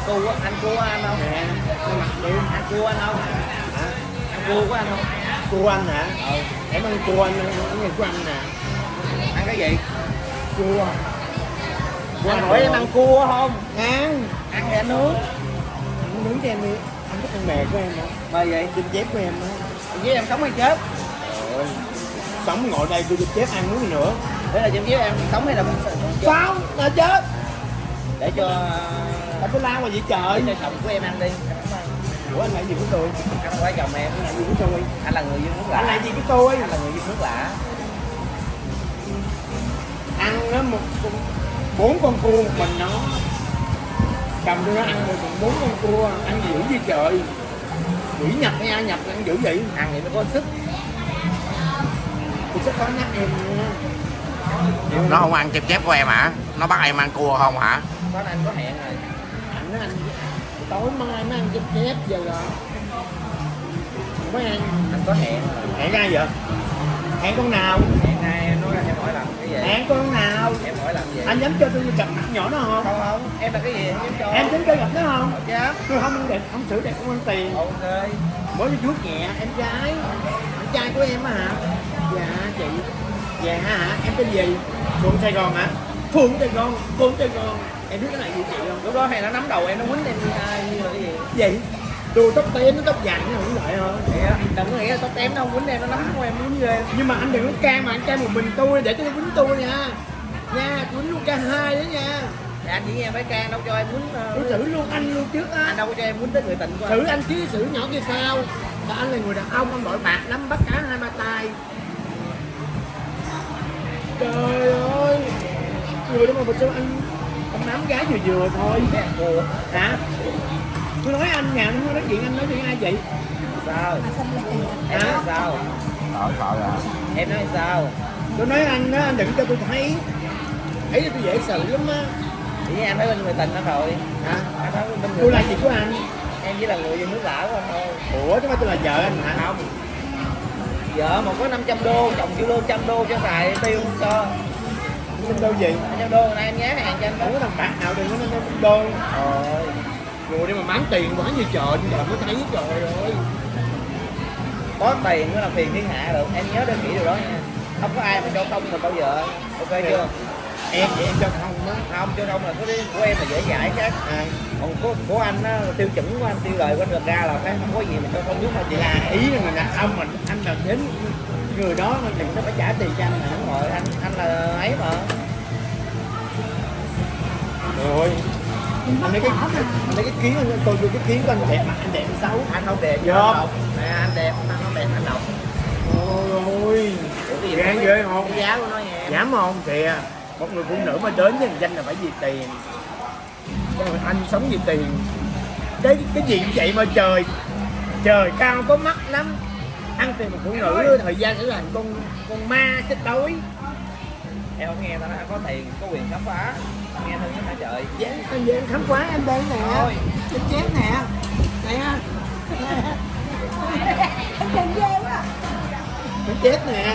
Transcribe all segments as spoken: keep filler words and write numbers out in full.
cua anh cua anh không? Nè, nó mặt đi. Ăn cua anh không? Hả? Ăn cua của anh không? Cua anh hả? Ừ. Em ăn cua anh, ăn ngày của anh nè. Ăn cái gì? Cua. Cua Anh hỏi em ăn cua không? Ăn. Ăn thì anh nướng. Anh nướng cho em đi. Anh thích con mè của em hả? Mà vậy? Chim chép của em á. Với em sống hay chết? Trời ơi. Sống ngồi đây tôi chim chép ăn muốn gì nữa. Thế là chim với em sống hay là Sao? Là chết. để cho Anh có lao mà vậy trời. để cho chồng của em ăn đi. Ủa anh lại gì với tôi? Anh không phải chồng em, Anh lại gì với tôi? anh là người dân nước lã. Anh lại gì với tôi? Anh là người dân nước lã. Ăn nó một bốn con cua một mình nó. Cầm tôi nó ăn một bốn con cua, ăn dữ gì trời. Quỷ nhập hay ai nhập ăn dữ vậy? Ăn thì mới có sức. Tôi sẽ có nhắc em nha. Nó không ăn chim chép của em hả? Nó bắt em ăn cua không hả? Có anh có hẹn rồi. Anh nó ăn tối mai mới ăn chép chép giờ rồi. Không có ăn. Anh có hẹn rồi. Hẹn ai vậy? Hẹn con nào? Hẹn ai em nói em hỏi làm cái gì? Hẹn con nào? Em hỏi làm gì? Anh dám cho tôi gặp mặt nhỏ nó không? Không không, em là cái gì em dám cho? Em dám cho gặp nó không? Không dám. Tôi không đẹp, không xử đẹp, không ăn tiền. Ok. Mới đi vuốt nhẹ em gái. Anh trai của em á hả? Dạ chị. Dạ hả? Em tên gì? Phượng Sài Gòn hả? Phượng Sài Gòn, Phượng Sài Gòn. Em biết cái này gì chị không? Lúc đó hay nó nắm đầu em nó quýnh em như ai như là cái gì? Gì? Tôi tóc tém nó tóc vàng nó hưởng lợi hơn. Vậy á, đừng có nghĩ là tóc tém nó không quýnh em, nó nắm của em nó quýnh ghê. Nhưng mà anh đừng có ca mà anh ca một mình tôi để cho nó quýnh tôi nha. Nha, quýnh luôn ca hai đó nha. Thì anh chỉ nghe phải can đâu cho em quýnh. Tôi xử luôn anh luôn trước á. Anh đâu có cho em quýnh tới người tình của anh. Xử anh chứ xử nhỏ kia sao? Và anh là người đàn ông, anh đội bạc lắm, bắt cá hai ba tay. Trời ơi. Người đó mà sao anh anh nắm gái vừa vừa thôi. Cái ăn cua. Hả? Tôi nói anh nhà, tôi nói chuyện anh nói chuyện ai vậy? Sao? Em nói sao? Sợ sợ rồi. Em nói sao? Tôi nói anh đó, anh đừng cho tôi thấy. Thấy là tôi dễ xử lắm á. Chỉ em thấy bên người tình nó rồi. Hả? Anh nói bên người Tôi là tình. gì của anh? Em chỉ là người dân nước lã của anh thôi. Ủa chứ mà tôi là vợ anh hả? Không. Vợ mà có năm trăm đô, chồng chịu lương trăm đô cho xài tiêu không cho. Xin đâu gì? năm trăm đô này em nhé hàng cho anh đó. Không có thằng bạn nào đừng có nên đôi. Rồi. Ngồi đây mà bán tiền quá như trời, giờ mới thấy trời ơi. Có tiền mới làm phiền thiên hạ được, em nhớ đơn kỹ điều đó nha. Không có ai mà cho không mà bao giờ. Ok chưa? Em vậy em cho không á. Không, cho không là có đi của em là dễ dãi khác. À, Còn của, của anh á, tiêu chuẩn của anh, tiêu lời của anh ra là cái không có gì mà cho không biết mà vậy là ý là người đàn ông mình anh là đến người đó mà đừng có phải trả tiền cho anh hả? đúng rồi, anh anh là ấy mà. Rồi. Anh thấy cái anh thấy cái kiến anh tôi tôi cái kiến của anh đẹp mà anh đẹp xấu. Anh không đẹp, Dạ. anh độc. Nè, anh đẹp, anh không đẹp, anh độc. Ôi. Ủa, cái gì Ghê mà ghê không? cái giá của nó nha em. Dám không? Kìa. Một người phụ nữ mà đến với danh là phải vì tiền. Rồi anh sống vì tiền. Cái cái gì cũng vậy mà trời. Trời cao có mắt lắm. Ăn tiền một phụ nữ thời gian sẽ là thành con con ma chết đói. Em không nghe tao nói anh có tiền, có quyền khám phá. Nghe thôi chứ hả trời. Dạ, anh về khám phá em đây nè. Thôi. Chết chép nè. Nè. Anh đừng ghê quá. Chết chết nè.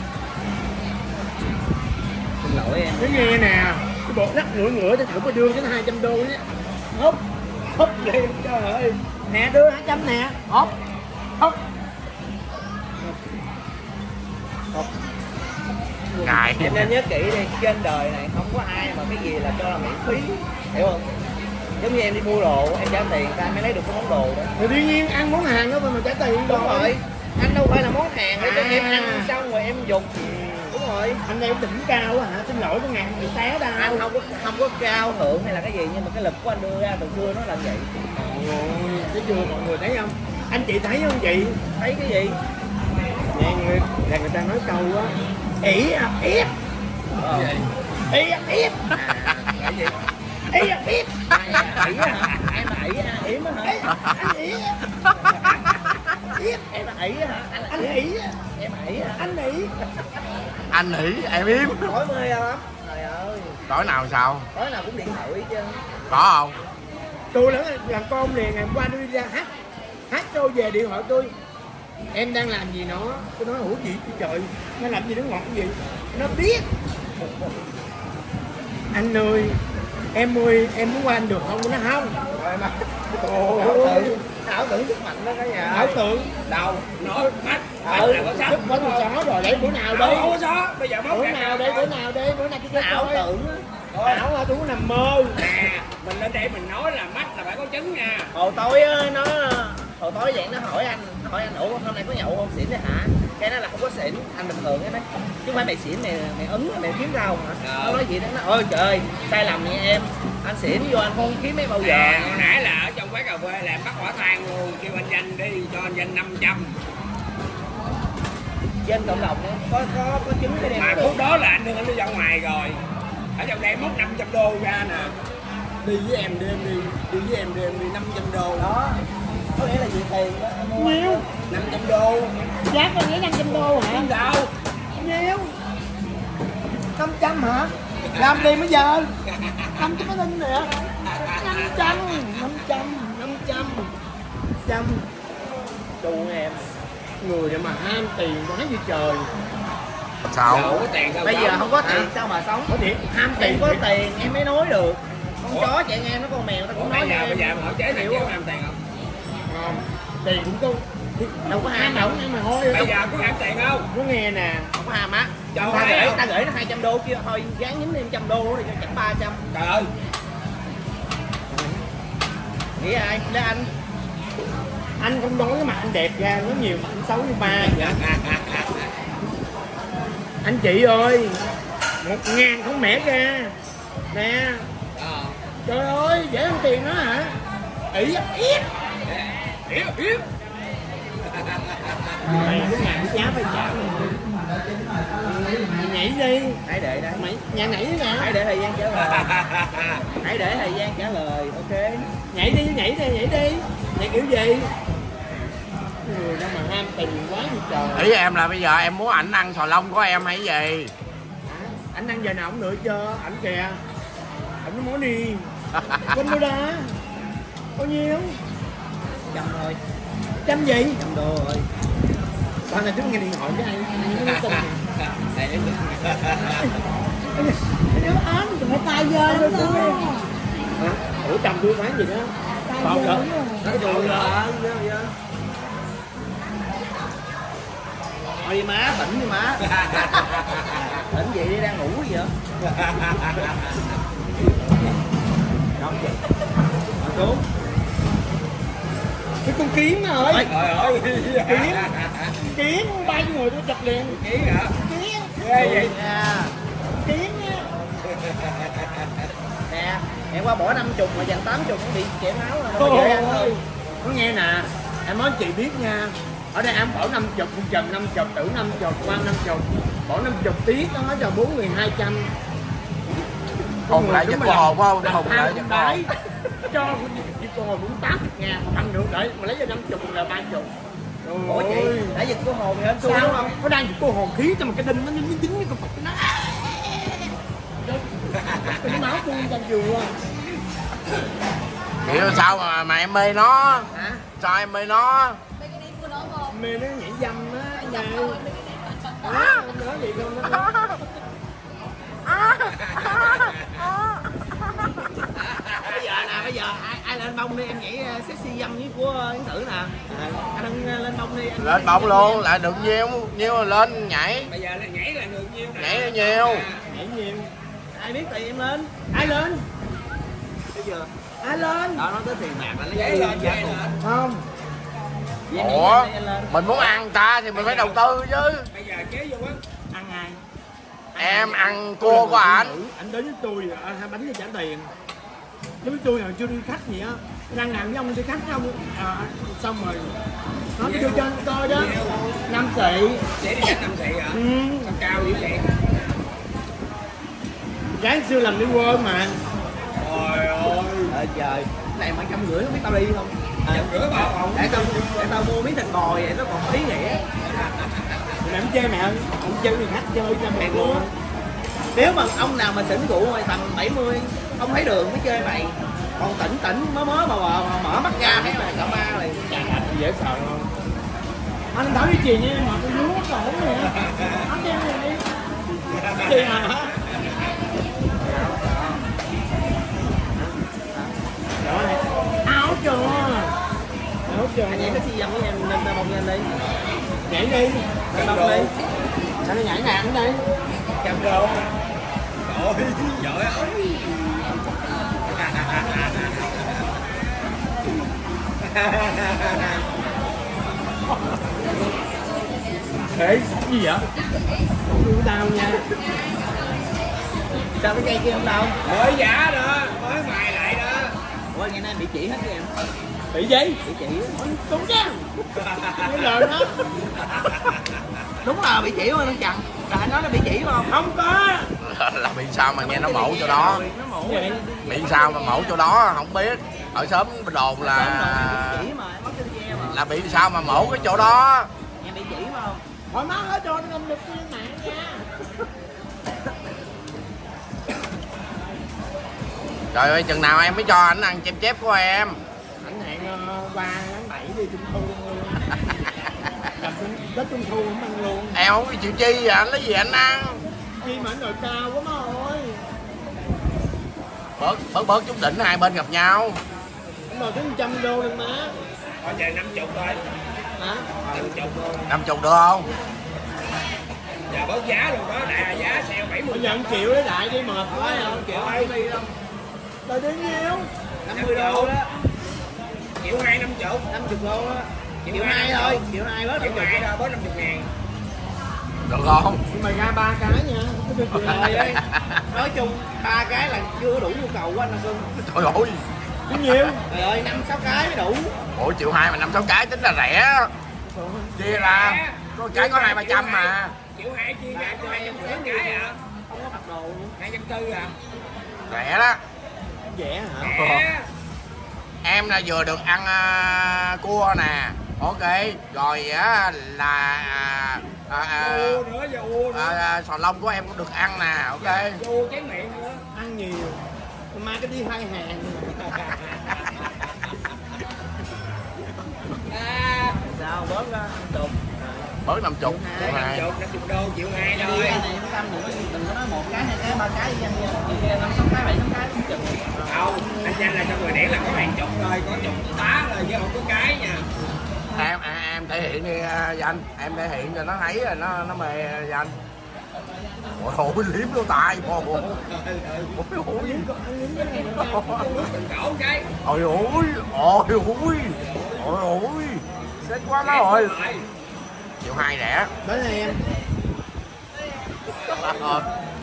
Xin lỗi em. Nó nghe nè. Cái bộ lắc ngửa ngửa thì thử có đưa cái hai trăm đô nhé. Húp. Húp đi trời ơi. Nè đưa hai trăm nè. Húp. Húp. Húp. Ngại. Em nên nhớ kỹ đi, trên đời này không có ai mà cái gì là cho là miễn phí, hiểu không? Giống như em đi mua đồ, em trả tiền ta mới lấy được cái món đồ đó. Thì đương nhiên ăn món hàng đó mà trả tiền. Đúng rồi, anh đâu phải là món hàng để cho À. em ăn xong rồi em dục. Đúng rồi. Anh em đỉnh cao quá hả? Xin lỗi có ngàn bị té đâu. Anh không có không có cao thượng hay là cái gì nhưng mà cái lực của anh đưa ra từ xưa nó là vậy. Ôi, thấy chưa mọi người thấy không? Anh chị thấy không chị? Thấy cái gì? Nè người là người ta nói câu á, ỉ ập ép. Ờ. Ỉ ập ép. Cái gì? Ỉ ập ép. Ai à, ỉ hả? Em là ỉ hả? Yểm á hả? Anh ỉ. Ép. Em là ỉ hả? Anh là Anh ỉ. ỉ. Em là ỉ hả? Anh ỉ. Anh nghĩ em im. Tối mê lắm. Trời ơi. Tối nào sao? Tối nào cũng điện thoại chứ. Có không? Tôi là làm con liền ngày hôm qua tôi đi ra hát. Hát show về điện thoại tôi. Em đang làm gì nó? Tôi nói ủa gì trời, nó làm gì nó ngọt gì? Nó biết. Anh ơi, Em ơi, em muốn qua anh được không? Nó không. Rồi mà Ôi ơi. ảo tưởng sức mạnh đó cả nhà. Ảo tưởng. Đâu nói mắt Ừ, sức quá thì xó rồi, để bữa nào đi. không có gió bây giờ bóc Bữa nào đi, bữa nào đi, bữa nào cái cái ảo coi. tưởng á. Ảo hả, tôi cũng nằm mơ. nè mình lên đây mình nói là mắt là phải có trứng nha. Hồi tối á, nó hồi tối vậy nó hỏi anh nó hỏi anh ủa hôm nay có nhậu không, xỉn đấy hả? Cái đó là không có xỉn, anh bình thường cái đấy chứ không phải mày xỉn mày mày ứng mày kiếm rau hả? Nó nói gì đó, nó ôi trời ơi sai lầm nha em, anh xỉn vô anh không kiếm mấy bao giờ. Nè, hồi nãy là ở trong quán cà phê là em bắt quả tang luôn, kêu anh Danh đi cho anh Danh năm trăm. Trên cộng đồng đó, có có có chứng cái đem Mà được. phút đó là anh đưa anh đi ra ngoài rồi, ở trong đây em móc năm trăm đô ra nè, đi với em đi em đi đi với em đi em đi năm trăm đô Đó có nghĩa là gì tiền đó em mua Nhiêu? năm trăm đô. Giá con lấy năm trăm đô hả? Không đâu Nhiêu? năm trăm hả? Làm đi bây giờ. năm trăm cái đinh nè. năm trăm, năm trăm, năm trăm. Trăm. chu em. Người này mà ham tiền quá như trời. Sao? đâu có tiền đâu. Bây giờ không có tiền Hả? sao mà sống? Có thiệt, ham Em tiền có thiệt. tiền em mới nói được. Con chó chạy ngang nó con mèo ta cũng nói bây cho giờ em. bây giờ em hỏi chế này Hiểu chế không? có làm tiền không? Không. Tiền cũng có. Đâu có ham Ham đâu. đâu, em mà thôi. Bây giờ có làm tiền không? Nó nghe nè. Không có ham á. Trời Ta ơi. gửi ta gửi nó hai trăm đô kia thôi gán nhín thêm trăm đô đi cho chẳng ba trăm. Trời ơi Nghĩ ai? Để anh. Anh không nói cái mặt anh đẹp ra, nó nhiều mặt anh xấu như ba vậy. Anh chị ơi, một ngàn không mẻ ra. Nè. Ờ. Trời ơi, dễ ăn tiền đó hả? Ý ít. Yếu yếu. Mày lúc nào cũng giá phải trả mình. Mày nhảy đi. Hãy để đấy. Mày nhà nhảy đi nè. Hãy để thời gian trả lời. Hãy để thời gian trả lời. Ok. Nhảy đi, nhảy đi, nhảy đi. Nhảy kiểu gì? Người đâu mà ham tiền quá như trời. Ý em là bây giờ em muốn ảnh ăn sò lông của em hay gì? Anh ăn giờ nào cũng nữa chưa? Ảnh kìa. Ảnh nó muốn đi. Quên đâu đó. Bao nhiêu? Trăm thôi. Trăm gì? Trăm đô rồi. Bạn này trước nghe điện thoại với anh. Anh nói tin. Nếu án thì phải tay dơ luôn đó. Ủa chồng tôi bán gì đó? Còn được. Nói đùa là thôi đi má, tỉnh đi má. Tỉnh gì đi, đang ngủ gì vậy? Không chị. Xuống. Cái con kiến đó ơi. Trời ơi. Kiến. Kiến bay người tôi chụp liền. Kiến hả? Kiến. Ghê vậy. Nha. Kiến á. Nè, em qua bỏ năm chục mà dành tám chục cũng bị chảy máu rồi. Ôi Đâu dễ ăn ơi. thôi. Có nghe nè. Em nói chị biết nha. Ở đây em bỏ năm chục, trần năm chục, tử năm chục, quan năm chục. Bỏ năm chục tiết đó cho bốn người hai trăm. Hùng lại cho cô hồn không? Để hùng lại cho cô hồn. Cho chị cô hồn cũng tám ngàn một ăn được đấy mà lấy ra năm chục là ba chục. Ủa chị, đã dịch cô hồn thì hên xui đúng Sao không? không? Nó đang dịch cô hồn khí cho mà cái đinh nó dính dính cái con Phật nó. Cái máu tuôn ra vừa. Hiểu sao mà, mà em mê nó? Hả? Sao em mê nó? Mê nó nhảy dâm á anh ơi. Không nói gì không nó. Bây giờ nè, bây giờ ai ai lên bông đi em nhảy uh, sexy dâm với của Yến Tử nè. Anh ân lên bông đi. Anh Lên bông luôn, lại được nhiêu, nhiêu là lên nhảy. Bây giờ là nhảy là được nhiêu nè. Nhảy là nhiều. Nhảy nhiều. Ai biết tiền em lên. Ai lên? Bây giờ Ai lên? đó nói tới tiền bạc là lấy Nhảy lên giá nhảy cùng. lên. Không. Vậy em Ủa, nhảy lên. mình muốn ăn ta thì mình phải đầu tư chứ. Bây giờ chế vô á. Ăn ai? Em ăn cua của ảnh. Anh đến với tôi à, hai bánh để trả tiền. Đến với tôi là chưa đi khách gì á. Đang làm với ông đi khách không? À, xong rồi. Nó đi đưa cho anh coi đó. Năm tỷ. Chế đi khách năm tỷ hả? Ừ. Sao cao dữ vậy? Gái xưa làm đi quên mà. Trời ơi. Trời trời, này mà trăm rưỡi không biết tao đi không? À, Trăm rưỡi bao không? để tao để tao mua miếng thịt bò vậy nó còn ý nghĩa. Mẹ không chơi mẹ ơi. Ông chơi người khách chơi cho mẹ Mẹ luôn. luôn. Nếu mà ông nào mà xỉn rượu rồi tầm bảy mươi, ông thấy đường mới chơi mày. Còn tỉnh tỉnh mới mới mà, mà, mà mở mắt ra thấy mày sợ ma liền. Chà, dễ sợ không? Anh nói với chị nha, mà tôi vú cổ nè. Anh đem này đi. Chị hả? trơn. Anh nhảy taxi vòng với em lên ba bông lên đi. Nhảy đi. Ba bông đi. Anh nhảy nặng đi. Cầm đồ. Ôi, giỏi ơi. Ê, gì vậy? Không đưa tao nha. Sao cái cây kia không đâu? Mới giả đó, mới mài lại đó. Ủa ngày nay bị chỉ hết với em. Bị gì? Bị chỉ. Đúng chứ. Cái lời đó. Đúng là bị chỉ không anh Trần? Rồi anh nói là bị chỉ phải không? Không có. Là bị sao mà nghe nó mổ chỗ đó? Nó mổ. Vậy. Bị sao mà mổ chỗ đó không biết. Ở sớm đồn là Chỉ mà em mất cái xe mà. là bị sao mà mổ cái chỗ đó. Em bị chỉ phải không? Thôi má hết cho nó ngâm được lên mạng nha. Trời ơi, chừng nào em mới cho anh ăn chép chép của em. Anh hẹn uh, qua tháng bảy đi trung thu luôn. Làm Tết trung thu cũng ăn luôn. Em không có chịu chi vậy, anh lấy gì anh ăn. Chi mà anh đòi cao quá má ơi. Bớt bớt bớt chút đỉnh hai bên gặp nhau. Anh đòi tới một trăm đô lên má. Thôi về năm chục thôi. Hả? năm chục thôi. Năm chục được không? Giờ bớt giá luôn đó, đại giá sale bảy mươi. Bây giờ một triệu lấy đại đi mệt quá không? Kiểu ai đi không? Đòi đến nhiêu? năm mươi đô đó. Triệu hai năm chục. năm mươi đô đó. Triệu hai thôi, triệu hai bớt Triệu năm hai mươi. thôi, bớt năm mươi ngàn. Được không? Nhưng mà ra ba cái nha. Cái được Rồi ấy. Nói chung ba cái là chưa đủ nhu cầu của anh cưng. Trời ơi. Cái nhiêu? Trời ơi năm sáu cái mới đủ. Ủa triệu hai mà năm sáu cái tính là rẻ. Chia ra có cái có hai ba trăm mà. Triệu hai chia ra cho hai trăm rưỡi cái à? Không có mặc đồ luôn. Hai trăm tư à? Rẻ đó. Rẻ hả? Rẻ. Em là vừa được ăn uh, cua nè. Ok. Rồi á là à, à, Ô nữa, giờ ô nữa. à, sò lông của em cũng được ăn nè. Ok. Ô chén miệng nữa. Ăn nhiều. Mai cái đi hai hàng. À, Sao bớt ra chục. Bớt năm chục. Triệu năm hai. chục, năm chục đô, triệu hai Đi thôi. cái này nó tâm đừng có đừng có nói một cái hai cái ba cái đi anh nha. Kia năm sáu cái bảy tám cái cũng chừng. Không, anh Danh là cho người đẻ là có hàng chục thôi, có chục tá rồi chứ không có cái nha. Em em, em thể hiện đi uh, Danh, em thể hiện cho nó thấy rồi nó nó mê uh, Danh. Ôi ôi liếm lỗ tai. Ôi ôi. Ôi ôi. Từng cổ cái. Ôi ôi. Ôi ôi. Ôi ôi. Xếp quá má rồi. Triệu hai rẻ. Đến đây em. Ờ.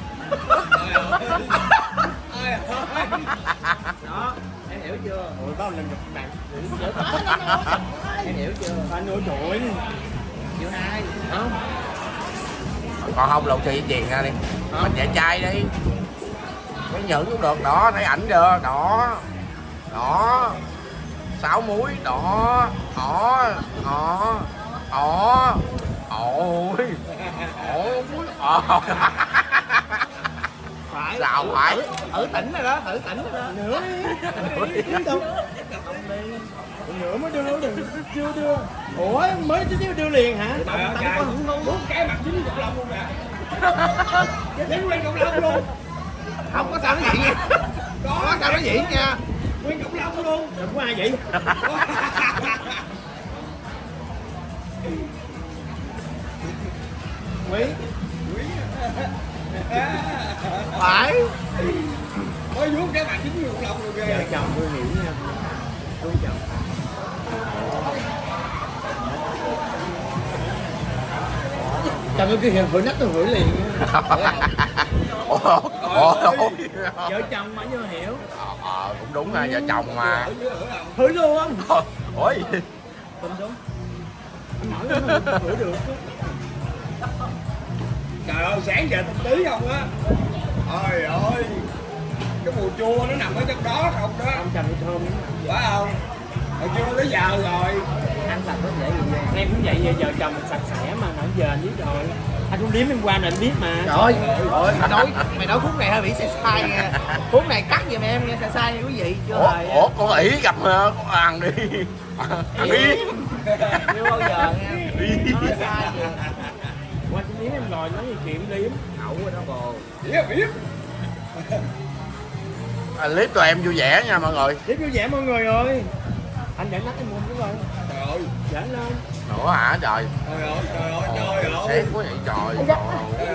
Đó, em hiểu chưa? Ôi bao lần gặp bạn. Em hiểu chưa? Anh ơi trời ơi. Triệu hai, không? Còn không lột xì chuyền ra đi. Mình chạy trai đi. Cái nhẫn cũng được đó, thấy ảnh chưa? Đó. Đó. Sáu muối, đó. Đó. Đó. Đó. Ôi. Ôi. Ôi. Phải. Sao phải? Ở tỉnh rồi đó, ở tỉnh rồi đó. Nữa đi. Đi đâu? Không đi. Nữa mới đưa đừng chưa đưa. Ủa mới tí xíu đưa liền hả? Trời ơi, Tao có hưởng ngu. bốn cái mặt dính cục lông luôn nè. Dính nguyên cục lông luôn. Không có sao nó vậy. Có sao nó vậy nha. Nguyên cục lông luôn. Đừng có ai vậy? Quý. Phải. Mới vuốt cái mặt dính nguyên cục lông luôn Vợ ghê. chồng tôi hiểu nha. Tôi chồng. Chồng tôi kêu hiền hửi nách tôi hửi liền. Ôi ôi. Vợ chồng mà chưa hiểu. Ờ cũng đúng ha, vợ chồng mà. Hửi luôn không? Ôi. Tin đúng. Anh hỏi nó hửi được. Trời ơi, sáng giờ tinh tí không á. Ôi ơi. Cái mùi chua nó nằm ở trong đó không đó. Ông chồng tôi thơm lắm. Phải không? Hồi chưa tới giờ rồi. Ăn sạch có dễ gì vậy? Em cũng vậy, giờ vợ chồng mình sạch sẽ mà nãy giờ anh biết rồi. Anh cũng liếm em qua là anh biết mà. Trời ơi, trời mày nói mày nói khúc này hơi bị sai sai nha. Khúc này cắt giùm em nghe sai sai nha quý vị. Chưa Ủa, hề. ủa con ỉ gặp con ăn đi. Ăn đi. Chưa bao giờ nha. Nói sai vậy. Qua anh liếm em rồi nói gì chuyện liếm. Ẩu rồi đó bồ. Biết biết. À, clip tụi em vui vẻ nha mọi người. Liếm vui vẻ mọi người ơi. Anh dẫn nắp em mua cái coi. Trời ơi, Dẫn lên. Nữa hả trời. trời ơi, trời ơi, trời ơi. Xét quá vậy trời. Anh Trời dắt. ơi.